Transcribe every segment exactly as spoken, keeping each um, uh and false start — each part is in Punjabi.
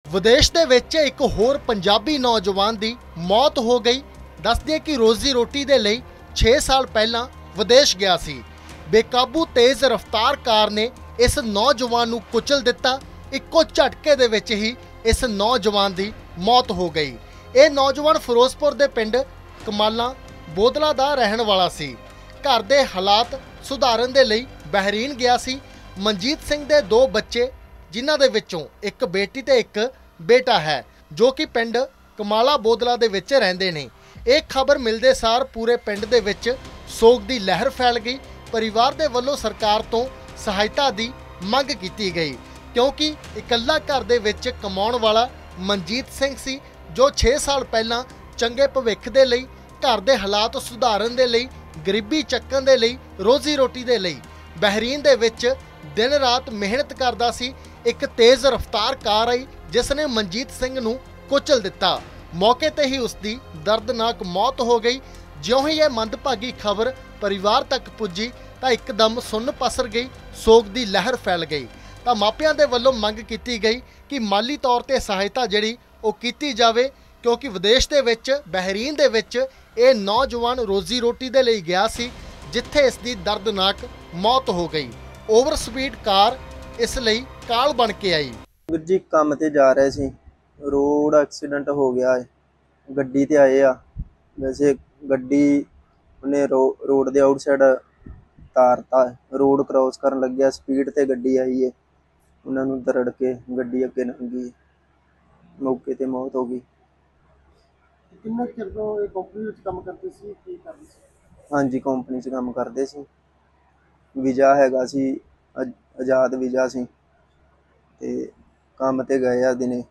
विदेश दे विच एक होर पंजाबी नौजवान की मौत हो गई। दस दिए कि रोजी रोटी दे लई छे साल पहला विदेश गया सी। बेकाबू तेज़ रफ्तार कार ने इस नौजवान नूं कुचल दिता। इक्को झटके दे विच ही इस नौजवान की मौत हो गई। ये नौजवान फिरोजपुर दे पिंड कमाला बोदला दा रहन वाला सी। घर दे हालात सुधारन दे लई बहरीन गया सी। मनजीत सिंह दे दो बच्चे जिन्हां दे विचों एक बेटी ते एक बेटा है जो कि पिंड कमाला बोदला दे विच रहिंदे ने। एक खबर मिलदे सार पूरे पिंड दे विच सोग दी लहर फैल गई। परिवार दे वल्लों सरकार तो सहायता दी मंग कीती गई क्योंकि इकल्ला घर दे विच कमाउण वाला मनजीत सिंह सी जो छे साल पहला चंगे भविख दे लई घर दे हालात सुधारन दे लई गरीबी चक्कण दे लई रोजी रोटी दे लई बहरीन दे विच दिन रात मेहनत करदा सी। एक तेज़ रफ्तार कार आई जिसने मनजीत सिंह नूं कुचल दिता। मौके ते ही उसकी दर्दनाक मौत हो गई। ज्यों ही यह मंदभागी खबर परिवार तक पुजी तो एकदम सुन्न पसर गई, सोग की लहर फैल गई। तो मापियां दे वल्लों मंग की गई कि माली तौर पर सहायता जिहड़ी वो कीती जावे क्योंकि विदेश दे विच बहरीन दे विच ये नौजवान रोजी रोटी दे लई गया सी जिथे इसकी दर्दनाक मौत हो गई। ओवर स्पीड कार इस लई काल बन के आई। ਵੀਰ ਜੀ ਕੰਮ ਤੇ ਜਾ ਰਹੇ ਸੀ, रोड एक्सीडेंट हो गया है। गड्डी ते आए आ, वैसे गड्डी उन्हें रो रोड दे आउट साइड तारता, रोड क्रॉस करन लग्या, स्पीड ते गड्डी आई है, उन्होंने दरड़ के गड्डी अगे लंघी, मौके ते मौत हो गई। किन्ने चिर तो ये कंपनी विच काम करते सी, की करदे सी? हाँ जी, कंपनी च काम करते सी। वीजा हैगा सी, आज़ाद वीजा सी ते काम ते गए आ दिने,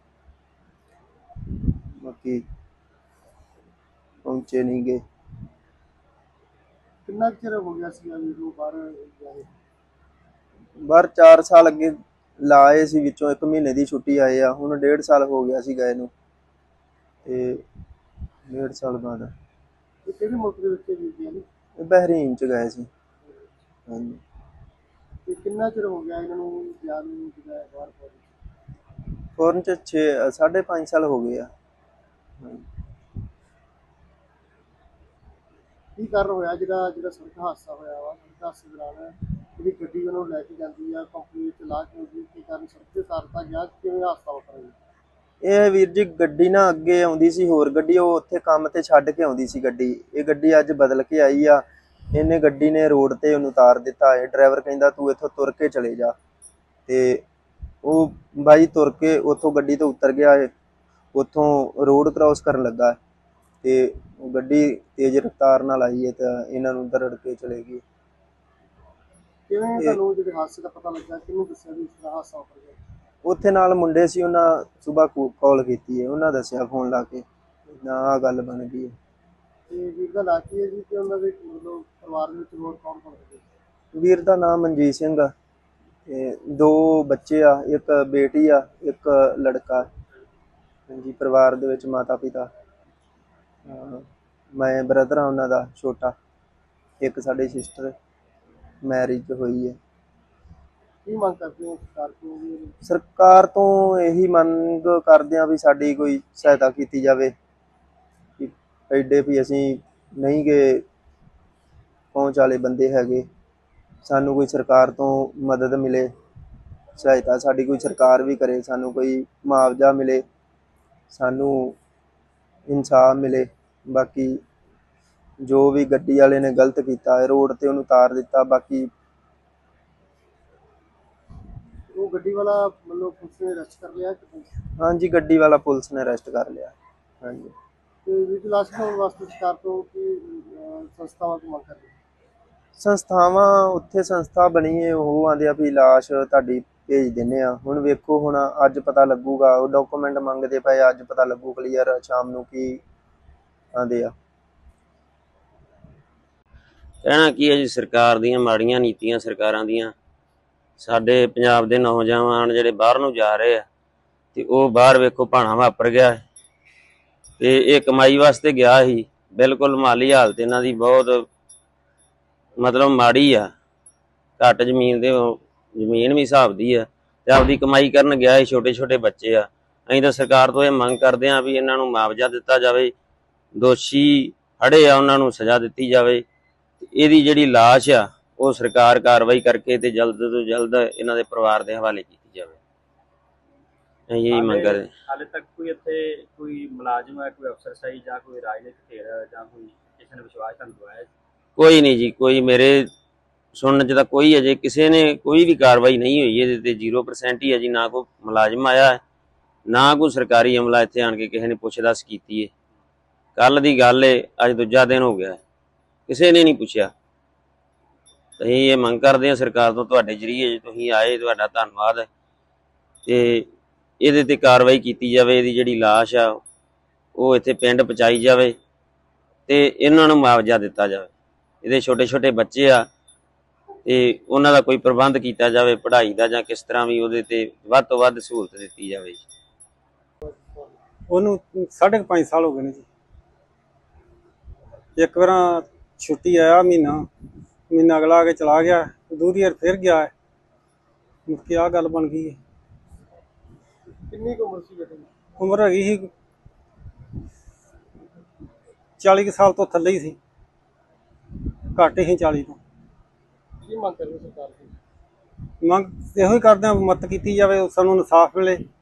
बाकी पहुंचे नहीं गए। कितना चिर हो गया सी वीर नूं बाहर गए? बाहर चार साल अगे लाए सी, विचों एक महीने की छुट्टी आए आ, हुण डेढ़ साल हो गया सी गए नूं ते डेढ़ साल बाद किहड़े मुल्क दे विच वीर जी? बहरीन च गए सी। हाँ जी। ते कितना चिर हो गया इन्हां नूं जान नूं बाहर? फॉरन च छे साढ़े पाँच साल हो गए। की कारण होया जिहड़ा जिहड़ा सड़क हादसा होया वा? सड़क हादसे दौरान जिहड़ी गड्डी उन्हों लैके जाती है कंपनी विच ला के उहदी की कारण सड़क ते तारता गया, किवें हादसा वापरिया? ਇਹ ਵੀਰ ਜੀ ਗੱਡੀ ਨਾ ਅੱਗੇ ਆਉਂਦੀ ਸੀ, ਹੋਰ ਗੱਡੀ ਉਹ ਉੱਥੇ ਕੰਮ ਤੇ ਛੱਡ ਕੇ ਆਉਂਦੀ ਸੀ ਗੱਡੀ। ਇਹ ਗੱਡੀ ਅੱਜ ਬਦਲ ਕੇ ਆਈ ਆ, ਇਹਨੇ ਗੱਡੀ ਨੇ ਰੋਡ ਤੇ ਉਹਨੂੰ ਉਤਾਰ ਦਿੱਤਾ ਹੈ। ਡਰਾਈਵਰ ਕਹਿੰਦਾ ਤੂੰ ਇੱਥੋਂ ਤੁਰ ਕੇ ਚਲੇ ਜਾ, ਤੇ ਉਹ ਬਾਈ ਤੁਰ ਕੇ ਉੱਥੋਂ ਗੱਡੀ ਤੋਂ ਉਤਰ ਗਿਆ ਹੈ। ਉੱਥੋਂ ਰੋਡ ਕ੍ਰਾਸ ਕਰਨ ਲੱਗਾ ਤੇ ਉਹ ਗੱਡੀ ਤੇਜ਼ ਰਫ਼ਤਾਰ ਨਾਲ ਆਈ ਹੈ ਤਾਂ ਇਹਨਾਂ ਨੂੰ ਦਰੜ ਕੇ ਚਲੇ ਗਈ। ਕਿਵੇਂ ਤੁਹਾਨੂੰ ਜਿਹੜੇ ਹਾਦਸੇ ਦਾ ਪਤਾ ਲੱਗਾ, ਕਿਹਨੂੰ ਦੱਸਿਆ ਵੀ ਇਸ ਤਰ੍ਹਾਂ ਹਾਦਸਾ ਵਾਪਰ ਗਿਆ? ਉੱਥੇ ਨਾਲ ਮੁੰਡੇ ਸੀ, ਉਹਨਾਂ ਸੁਬਾਹ ਕਾਲ ਕੀਤੀ ਹੈ, ਉਹਨਾਂ ਦੱਸਿਆ ਫੋਨ ਲਾ ਕੇ ਨਾ ਆਹ ਗੱਲ ਬਣ ਗਈ ਹੈ। ਤੇ ਵੀਰ ਦਾ ਨਾਂ ਕੀ ਹੈ ਜੀ ਤੇ ਉਹਨਾਂ ਦੇ ਮਤਲਬ ਪਰਿਵਾਰ ਵਿੱਚ ਹੋਰ ਕੌਣ ਕੌਣ ਹੈ? ਵੀਰ ਦਾ ਨਾਮ ਮਨਜੀਤ ਸਿੰਘ ਆ ਤੇ ਦੋ ਬੱਚੇ ਆ, ਇੱਕ ਬੇਟੀ ਆ, ਇੱਕ ਲੜਕਾ। ਹਾਂਜੀ, ਪਰਿਵਾਰ ਦੇ ਵਿੱਚ ਮਾਤਾ ਪਿਤਾ, ਮੈਂ ਬ੍ਰਦਰ ਆ ਉਹਨਾਂ ਦਾ ਛੋਟਾ, ਇੱਕ ਸਾਡੀ ਸਿਸਟਰ ਮੈਰਿਜ ਹੋਈ ਹੈ। ਕੀ ਮੰਗ ਕਰਦੇ ਹੋ ਸਰਕਾਰ ਤੋਂ? ਸਰਕਾਰ ਤੋਂ ਇਹੀ ਮੰਗ ਕਰਦੇ ਆ ਵੀ ਸਾਡੀ ਕੋਈ ਸਹਾਇਤਾ ਕੀਤੀ ਜਾਵੇ ਕਿ ਐਡੇ ਵੀ ਅਸੀਂ ਨਹੀਂ ਗੇ ਪਹੁੰਚ ਵਾਲੇ ਬੰਦੇ ਹੈਗੇ, ਸਾਨੂੰ ਕੋਈ ਸਰਕਾਰ ਤੋਂ ਮਦਦ ਮਿਲੇ, ਸਹਾਇਤਾ ਸਾਡੀ ਕੋਈ ਸਰਕਾਰ ਵੀ ਕਰੇ, ਸਾਨੂੰ ਕੋਈ ਮੁਆਵਜ਼ਾ ਮਿਲੇ, ਸਾਨੂੰ ਇਨਸਾਫ ਮਿਲੇ। ਬਾਕੀ ਜੋ ਵੀ ਗੱਡੀ ਵਾਲੇ ਨੇ ਗਲਤ ਕੀਤਾ ਹੈ, ਰੋਡ ਤੇ ਉਹਨੂੰ ਉਤਾਰ ਦਿੱਤਾ। ਬਾਕੀ ਉਹ ਗੱਡੀ ਵਾਲਾ ਮਤਲਬ ਪੁਲਿਸ ਨੇ ਅਰੈਸਟ ਕਰ ਲਿਆ? हाँ जी, गड्डी वाला पुलिस ने अरेस्ट कर लिया। हाँ जी। ਤੇ ਵੀਰ ਦੀ ਲਾਸ਼ ਨੂੰ ਵਾਸਤੇ ਸਰਕਾਰ ਤੋਂ ਕੀ ਸੰਸਥਾਵਾਂ ਤੋਂ ਮੰਗ ਕਰਦੇ? ਸੰਸਥਾਵਾਂ ਉੱਥੇ ਸੰਸਥਾ ਬਣੀ ਹੈ, ਉਹ ਆਂਦੇ ਆ ਵੀ ਲਾਸ਼ ਤੁਹਾਡੀ ਭੇਜ ਦਿੰਦੇ ਆ। ਹੁਣ ਵੇਖੋ, ਹੁਣ ਅੱਜ ਪਤਾ ਲੱਗੂਗਾ, ਉਹ ਡਾਕੂਮੈਂਟ ਮੰਗਦੇ ਪਏ, ਅੱਜ ਪਤਾ ਲੱਗੂ ਕਲੀਅਰ ਸ਼ਾਮ ਨੂੰ ਕੀ ਆਂਦੇ ਆ। ਕਹਿਣਾ ਕੀ ਹੈ ਜੀ, ਸਰਕਾਰ ਦੀਆਂ ਮਾੜੀਆਂ ਨੀਤੀਆਂ, ਸਰਕਾਰਾਂ ਦੀਆਂ। ਸਾਡੇ ਪੰਜਾਬ ਦੇ ਨੌਜਵਾਨ ਜਿਹੜੇ ਬਾਹਰ ਨੂੰ ਜਾ ਰਹੇ ਆ ਤੇ ਉਹ ਬਾਹਰ ਵੇਖੋ ਭਾਣਾ ਵਾਪਰ ਗਿਆ ਤੇ ਇਹ ਕਮਾਈ ਵਾਸਤੇ ਗਿਆ ਸੀ। ਬਿਲਕੁਲ ਮਾਲੀ ਹਾਲਤ ਇਹਨਾਂ ਦੀ ਬਹੁਤ ਮਤਲਬ ਮਾੜੀ ਆ। ਘੱਟ ਜ਼ਮੀਨ ਦੇ ਜ਼ਮੀਨ ਵੀ ਹਿਸਾਬ ਦੀ ਆ ਤੇ ਆਪਦੀ ਕਮਾਈ ਕਰਨ ਗਿਆ ਸੀ। ਛੋਟੇ ਛੋਟੇ ਬੱਚੇ ਆ, ਅਸੀਂ ਤਾਂ ਸਰਕਾਰ ਤੋਂ ਇਹ ਮੰਗ ਕਰਦੇ ਹਾਂ ਵੀ ਇਹਨਾਂ ਨੂੰ ਮੁਆਵਜ਼ਾ ਦਿੱਤਾ ਜਾਵੇ, ਦੋਸ਼ੀ ਫੜੇ ਆ ਉਹਨਾਂ ਨੂੰ ਸਜ਼ਾ ਦਿੱਤੀ ਜਾਵੇ। ਇਹਦੀ ਜਿਹੜੀ ਲਾਸ਼ ਆ ਉਹ ਸਰਕਾਰ ਕਾਰਵਾਈ ਕਰਕੇ ਤੇ ਜਲਦ ਤੋਂ ਜਲਦ ਇਹਨਾਂ ਦੇ ਪਰਿਵਾਰ ਦੇ ਹਵਾਲੇ ਕੀਤੀ ਜਾਵੇ। ਅਸੀਂ ਇਹ ਮੰਗ ਕਰਦੇ। ਹਾਲੇ ਤੱਕ ਕੋਈ ਇੱਥੇ ਕੋਈ ਮੁਲਾਜ਼ਮ ਹੈ, ਕੋਈ ਅਫਸਰਸ਼ਾਹੀ ਜਾਂ ਕੋਈ ਰਾਜਨੀਤਿਕ ਧਿਰ ਜਾਂ ਕੋਈ ਕਿਸੇ ਨੇ ਵਿਸ਼ਵਾਸ ਤੁਹਾਨੂੰ ਦਿਵਾਇਆ? ਕੋਈ ਨਹੀਂ ਜੀ, ਕੋਈ ਮੇਰੇ ਸੁਣਨ ਚ ਤਾਂ ਕੋਈ ਅਜੇ ਕਿਸੇ ਨੇ ਕੋਈ ਵੀ ਕਾਰਵਾਈ ਨਹੀਂ ਹੋਈ ਇਹਦੇ ਤੇ। ਜ਼ੀਰੋ ਪਰਸੈਂਟ ਹੀ ਹੈ ਜੀ, ਨਾ ਕੋਈ ਮੁਲਾਜ਼ਮ ਆਇਆ ਹੈ, ਨਾ ਕੋਈ ਸਰਕਾਰੀ ਅਮਲਾ ਇੱਥੇ ਆਣ ਕੇ ਕਿਸੇ ਨੇ ਪੁੱਛ ਦੱਸ ਕੀਤੀ ਹੈ। ਕੱਲ ਦੀ ਗੱਲ ਏ, ਅੱਜ ਦੂਜਾ ਦਿਨ ਹੋ ਗਿਆ, ਕਿਸੇ ਨੇ ਨਹੀਂ ਪੁੱਛਿਆ। ਅਸੀਂ ਇਹ ਮੰਗ ਕਰਦੇ ਹਾਂ ਸਰਕਾਰ ਤੋਂ, ਤੁਹਾਡੇ ਜਰੀਏ ਜੇ ਤੁਸੀਂ ਆਏ ਤੁਹਾਡਾ ਧੰਨਵਾਦ ਹੈ, ਤੇ ਇਹਦੇ ਤੇ ਕਾਰਵਾਈ ਕੀਤੀ ਜਾਵੇ। ਇਹਦੀ ਜਿਹੜੀ ਲਾਸ਼ ਆ ਉਹ ਇੱਥੇ ਪਿੰਡ ਪਹੁੰਚਾਈ ਜਾਵੇ ਤੇ ਇਹਨਾਂ ਨੂੰ ਮੁਆਵਜ਼ਾ ਦਿੱਤਾ ਜਾਵੇ। ਇਹਦੇ ਛੋਟੇ ਛੋਟੇ ਬੱਚੇ ਆ ਤੇ ਉਹਨਾਂ ਦਾ ਕੋਈ ਪ੍ਰਬੰਧ ਕੀਤਾ ਜਾਵੇ ਪੜ੍ਹਾਈ ਦਾ, ਜਾਂ ਕਿਸ ਤਰ੍ਹਾਂ ਵੀ ਉਹਦੇ ਤੇ ਵੱਧ ਤੋਂ ਵੱਧ ਸਹੂਲਤ ਦਿੱਤੀ ਜਾਵੇ। ਉਹਨੂੰ ਸਾਢੇ ਕੁ ਪੰਜ ਸਾਲ ਹੋ ਗਏ ਨੇ ਜੀ। ਇੱਕ ਵਾਰ ਛੁੱਟੀ ਆਇਆ, ਮਹੀਨਾ ਮਹੀਨਾ ਅਗਲਾ ਕੇ ਚਲਾ ਗਿਆ, ਦੂਰੀ ਵਾਰ ਫਿਰ ਗਿਆ ਹੈ। ਮੁੜ ਕੇ ਆਹ ਗੱਲ ਬਣ ਗਈ ਹੈ। ਕਿੰਨੀ ਕੁ ਉਮਰ ਸੀ ਬੇਟੇ ਦੀ? ਉਮਰ ਹੈਗੀ ਸੀ ਚਾਲੀ ਕੁ ਸਾਲ ਤੋਂ ਥੱਲੇ ਹੀ ਸੀ, ਘੱਟ ਹੀ ਚਾਲੀ ਤੋਂ। ਕੀ ਮੰਗ ਕਰਦੇ ਸਰਕਾਰ ਦੀ? ਮੰਗ ਇਹੋ ਹੀ ਕਰਦੇ ਹਾਂ, ਮਦਦ ਕੀਤੀ ਜਾਵੇ, ਸਾਨੂੰ ਇਨਸਾਫ ਮਿਲੇ।